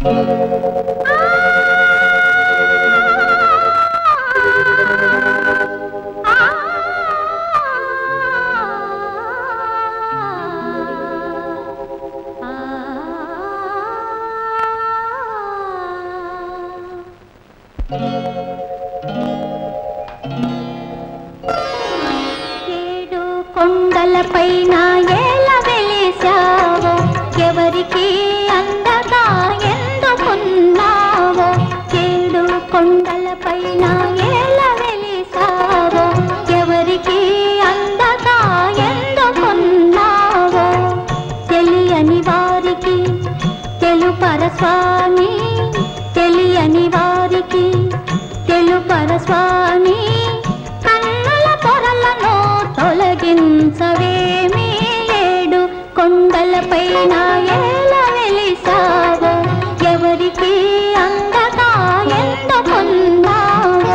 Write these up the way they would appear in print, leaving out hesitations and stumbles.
కొండలపైన ఏల వెలిసావో ఎవరికి అందగా ఎందుకున్నావో ఏడు కొండలపైన ఏల వెలిసావో ఎవరికి అందగా ఎందుకున్నావో తెలియని వారికి తెలుపర స్వామి తెలియని వారికి తెలుపర స్వామి కన్నుల పొరలను తొలగించవేమీ ఏడు కొండలపైన ఏల వెలిసావో ఎవరికి అందగా ఎందుకున్నావో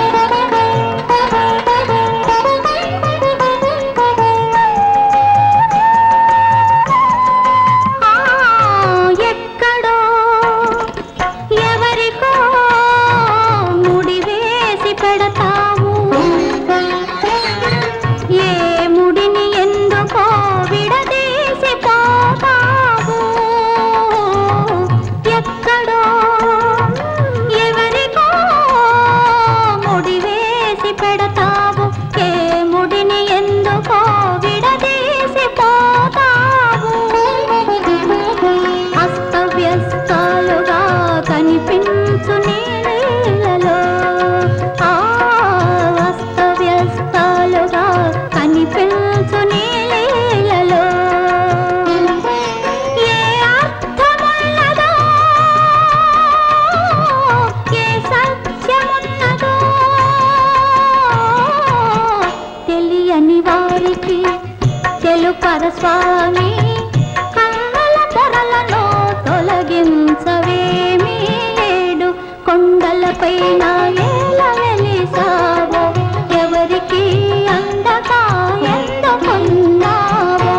ఎక్కడో ఎవరికో ముడివేసి పెడతావు ఏ ముడిని ఎందుకో విడదీసి పోతావు ఎక్కడో ఎవరికో ముడివేసి పెడతావు ఏ ముడిని ఎందుకో విడదీసి పోతావు అస్తవ్యస్తాలుగా కనిపించు నీళ్ళలో అస్తవ్యస్తాలుగా కనిపించు నీళ్ళలో ఏ అర్థమున్నదో ఏ సత్యమున్నదో తెలియని వారికి తెలుపర స్వామి కన్నుల పొరలను తొలగించవేమీ ఏడు కొండలపైన ఏల వెలిసావో ఎవరికి అందగా ఎందుకున్నావో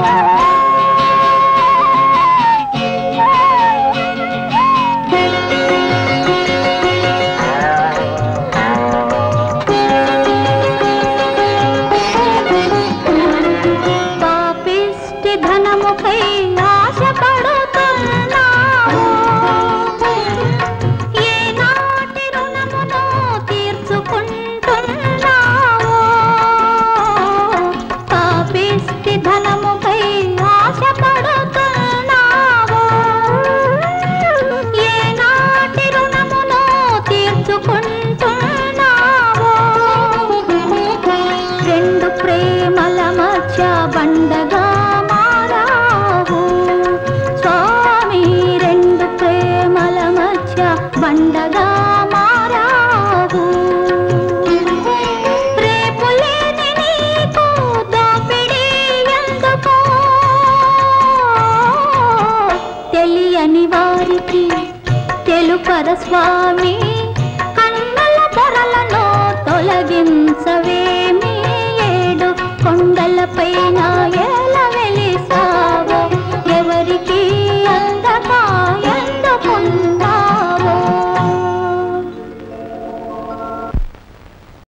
పాపిష్టి ధనముపై ఆశపడుతున్నావు ఏనాటి రుణమును తీర్చుకుంటున్నావు పాపిష్టి ధనముపై ఆశపడుతున్నావు ఏనాటి రుణమును తీర్చుకుంటున్నావు రెండు ప్రేమల మధ్య బండగా మారావు స్వామి రెండు ప్రేమల మధ్య బండగా మారావు రేపు లేని నీకు దోపిడీ ఎందుకో తెలియని వారికి తెలుపర స్వామి కన్నుల పొరలను తొలగించవేమీ ఏడు కొండలపైన